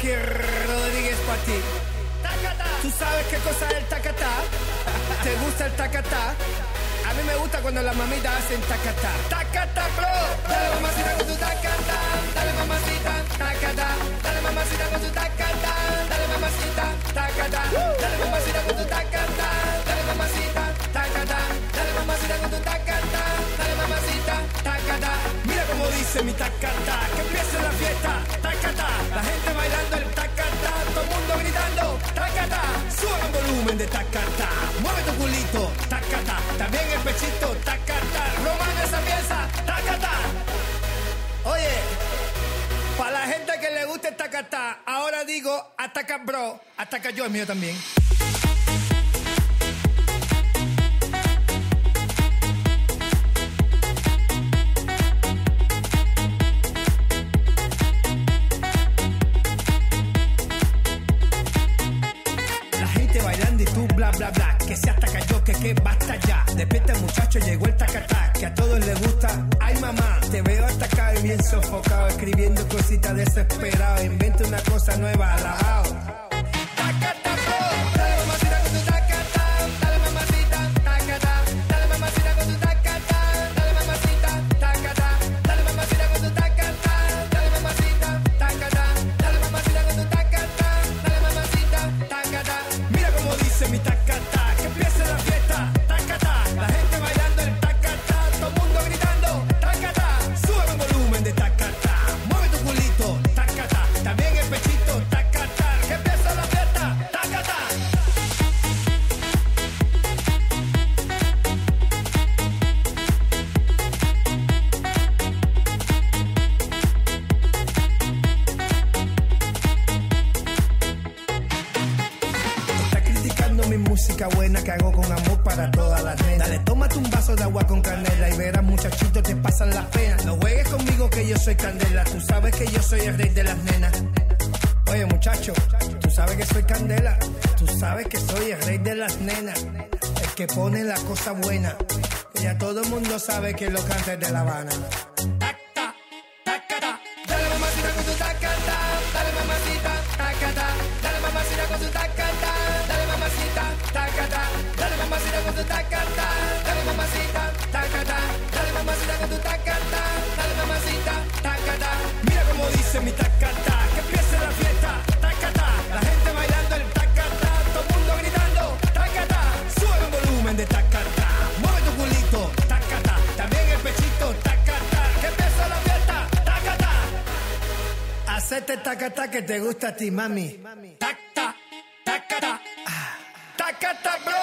Frankie Rodríguez para ti. ¿Tú sabes qué cosa es el tacatá? ¿Te gusta el tacatá? A mí me gusta cuando las mamitas hacen tacatá. Tacatá, bro. Dale mamacita con tu tacatá. Dale mamacita, tacatá. Dale mamacita con tu tacatá. Dale mamacita, tacatá. Dale mamacita con tu tacatá. Dale mamacita, tacatá. Dale mamacita con tu tacatá. Dale mamacita, tacatá. Mira cómo dice mi tacatá. Que empiece la fiesta, tacatá. La gente bailando el tacatá. Todo el mundo gritando, tacatá. Sube el volumen de tacatá. Mueve tu culito, tacatá. También el pechito, tacatá. Romano esa pieza, tacatá. Oye, para la gente que le guste el tacatá, ahora digo, ataca bro, ataca yo, el mío también. Bla, bla, bla, que se ataca yo, que basta ya. Despierta muchacho, llegó el tacatá, que a todos les gusta. Ay mamá, te veo atacado y bien sofocado, escribiendo cositas desesperado. Inventa una cosa nueva, alajao. Tacatá, bro, dale mamacita con tu tacatá. Dale mamacita, tacatá. Dale mamacita con tu tacatá. Dale mamacita, tacatá. Dale mamacita con tu tacatá. Dale mamacita, tacatá. Dale mamacita con tu tacatá. Dale mamacita, tacatá. Mira cómo dice mi tacatá, que empiece la fiesta, tacatá. La gente bailando el tacatá, todo el mundo gritando, tacatá. Sube el volumen de tacatá, mueve tu culito, tacatá. También el pechito, tacatá. Que empiece la fiesta, tacatá. Mi música buena que hago con amor para todas las nenas. Dale, tómate un vaso de agua con canela y verás muchachitos te pasan las penas. No juegues conmigo que yo soy candela, tú sabes que yo soy el rey de las nenas. Oye muchacho, tú sabes que soy candela, tú sabes que soy el rey de las nenas, el que pone la cosa buena. Y ya todo el mundo sabe que lo canta de La Habana. Tacta, tacata, dale mamacita con tu tacata, dale mamacita, tacata, dale mamacita con tu tacata. Dale mamacita, tacatá, dale mamacita con tu tacatá, dale mamacita, tacatá, dale mamacita con tu tacatá, dale mamacita, tacatá. Mira cómo dice mi tacatá, que empiece la fiesta, tacatá. La gente bailando el tacatá, todo el mundo gritando, tacatá. Sube el volumen de tacatá, mueve tu culito, tacatá. También el pechito, tacatá, que empiece la fiesta, tacatá. Hacete tacatá que te gusta a ti, mami. Tacatá, tacatá. Tacatá, bro.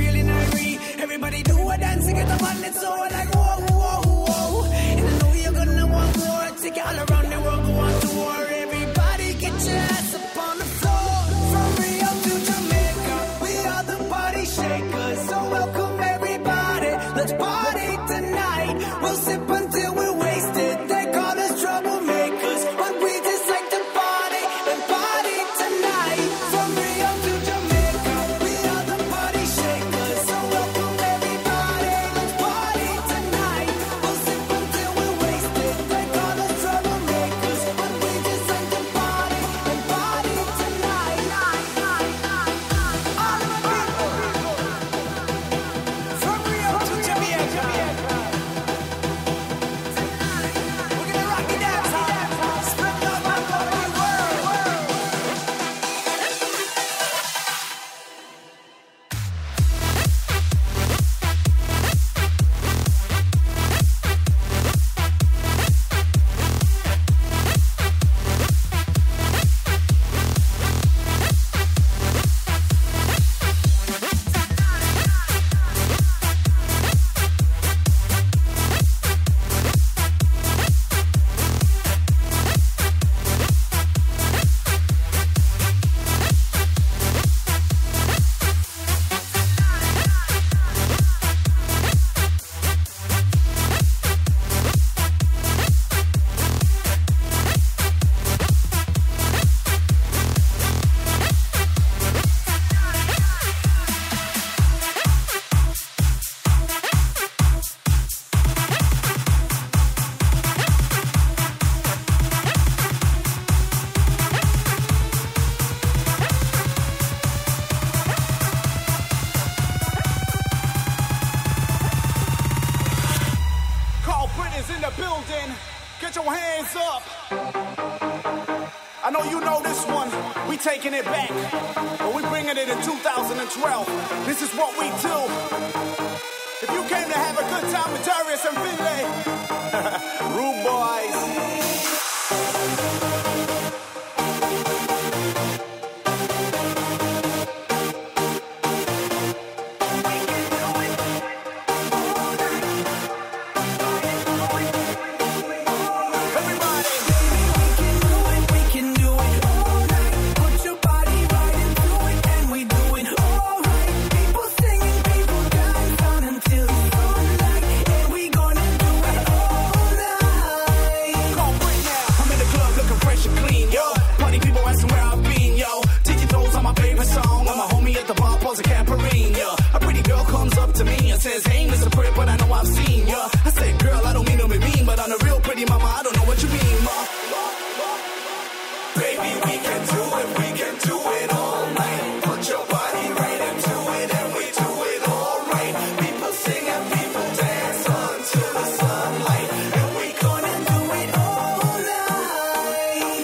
feeling irate. Everybody do a dance and get the man, it's all like whoa, whoa, whoa. And I know you're gonna want more. Take it all around the world, go on to war. Everybody get your ass up on the floor. From Rio to Jamaica, we are the party shakers. So welcome everybody, let's party tonight. We'll sip until we're wasted. They call us troublemakers, but we just like to party and party tonight. From Rio to Jamaica, we are the party shakers. So welcome everybody, let's party tonight. We'll sip until we're wasted. They call us troublemakers, but we just like to party and party tonight. All of my people, from Rio to Jamaica, we're gonna rock it out, spread love all over the world. Carl Britain's in the building. Get your hands up. I know you know this one. We taking it back, but we bringing it in 2012. This is what we do. If you came to have a good time with Darius and Finlay, Rude Boys. Says, hey, Mr. Pretty, but I know I've seen ya. I said, girl, I don't mean to be mean, but on a real pretty mama, I don't know what you mean, ma. Baby, we can do it all night. Put your body right into it, and we do it all right. People sing and people dance until the sunlight, and we gonna do it all night.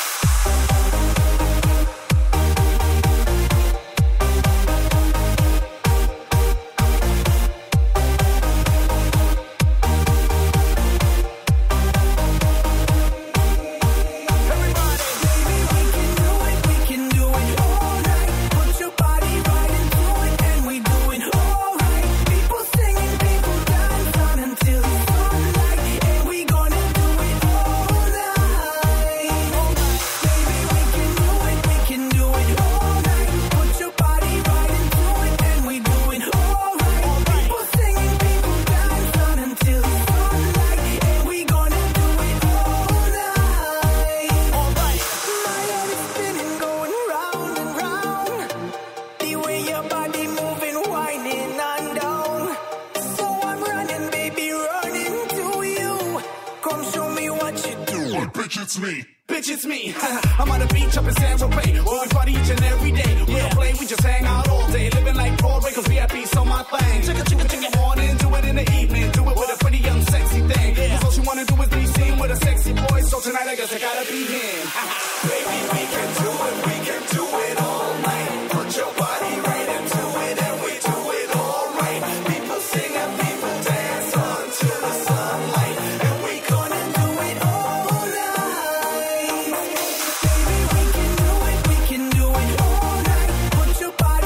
Bitch, it's me. Bitch, it's me. I'm on the beach up in San Tropez, where we party each and every day. We don't play, we just hang out all day. Living like Broadway, cause VIP's on my thing. Check it morning, do it in the evening. Do it with a pretty young sexy thing. Cause all she wanna do is be seen with a sexy boy. So tonight I guess I gotta be him. Baby, we can do it all night. Put your body right into it, and we do it all right. People sing and people dance until the sunlight, and we gonna do it all night. Baby, we can do it all night. Put your body